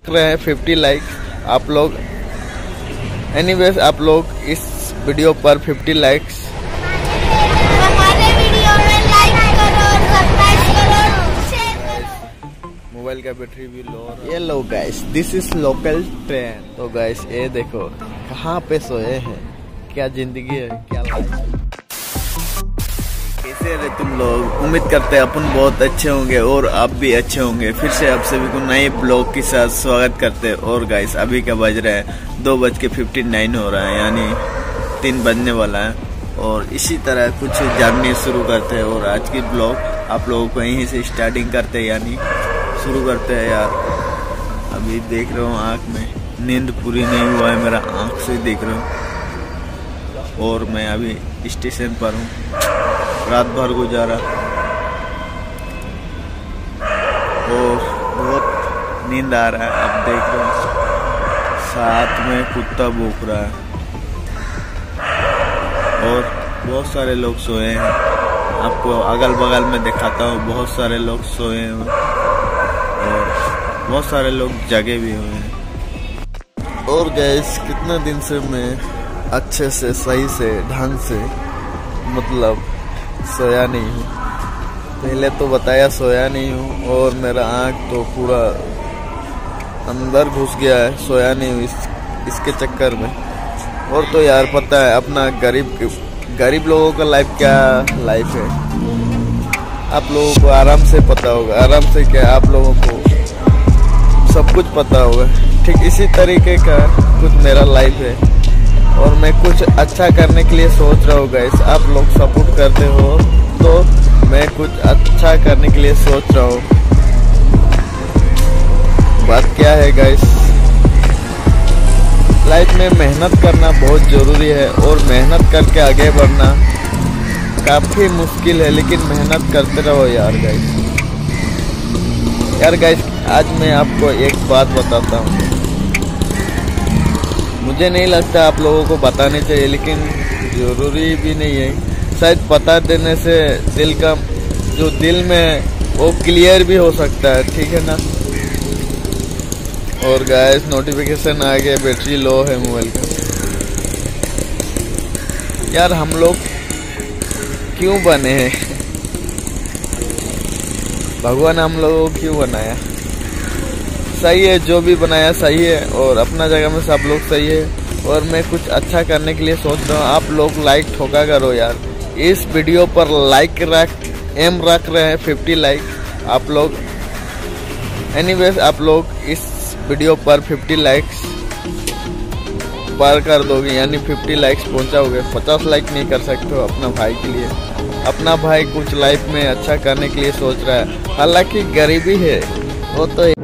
रहे हैं 50 लाइक्स आप लोग। एनीवेज आप लोग इस वीडियो पर 50 लाइक्स हमारे वीडियो में लाइक करो, सब्सक्राइब करो, शेयर करो। मोबाइल का बैटरी भी लो। ये लो guys, this is local train. तो गाइस ये देखो कहाँ पे सोए हैं, क्या जिंदगी है, क्या लाइफ। कैसे रहे तुम लोग? उम्मीद करते हैं अपन बहुत अच्छे होंगे और आप भी अच्छे होंगे। फिर से आप सभी को नए ब्लॉग के साथ स्वागत करते हैं। और गाइस अभी क्या बज रहा है, 2:59 हो रहा है, यानी 3 बजने वाला है। और इसी तरह कुछ जानने शुरू करते हैं। और आज की ब्लॉग आप लोगों को यहीं से स्टार्टिंग करते हैं, यानी शुरू करते हैं। यार अभी देख रहा हूँ आँख में नींद पूरी नहीं हुआ है, मेरा आँख से देख रहा हूँ। और मैं अभी स्टेशन पर हूँ, रात भर गुजारा और बहुत नींद आ रहा है। अब देख रहा हूँ साथ में कुत्ता भूख रहा है और बहुत सारे लोग सोए हैं। आपको अगल बगल में दिखाता हूँ, बहुत सारे लोग सोए हैं और बहुत सारे लोग जगे भी हुए हैं। और गैस कितना दिन से मैं अच्छे से सही से ढंग से मतलब सोया नहीं हूँ। पहले तो बताया सोया नहीं हूँ और मेरा आँख तो पूरा अंदर घुस गया है, सोया नहीं हूँ इसके चक्कर में। और तो यार पता है अपना गरीब लोगों का लाइफ क्या लाइफ है, आप लोगों को आराम से पता होगा। आराम से क्या, आप लोगों को सब कुछ पता होगा। ठीक इसी तरीके का कुछ मेरा लाइफ है और मैं कुछ अच्छा करने के लिए सोच रहा हूँ गाइस। आप लोग सपोर्ट करते हो तो मैं कुछ अच्छा करने के लिए सोच रहा हूँ। बात क्या है गाइस, लाइफ में मेहनत करना बहुत ज़रूरी है और मेहनत करके आगे बढ़ना काफ़ी मुश्किल है, लेकिन मेहनत करते रहो यार गाइस। आज मैं आपको एक बात बताता हूँ। मुझे नहीं लगता आप लोगों को बतानी चाहिए, लेकिन ज़रूरी भी नहीं है। शायद बता देने से दिल का जो दिल में वो क्लियर भी हो सकता है, ठीक है ना। और गाइस नोटिफिकेशन आ गया, बैटरी लो है मोबाइल का। यार हम लोग क्यों बने हैं? भगवान हम लोगों को क्यों बनाया? सही है, जो भी बनाया सही है और अपना जगह में सब लोग सही है। और मैं कुछ अच्छा करने के लिए सोच रहा हूँ। आप लोग लाइक ठोका करो यार। इस वीडियो पर लाइक रख रहे हैं 50 लाइक आप लोग। एनीवेज आप लोग इस वीडियो पर 50 लाइक्स पार कर दोगे, यानी 50 लाइक्स पहुंचाओगे। 50 लाइक नहीं कर सकते हो अपना भाई के लिए। अपना भाई कुछ लाइफ में अच्छा करने के लिए सोच रहा है, हालांकि गरीबी है वो तो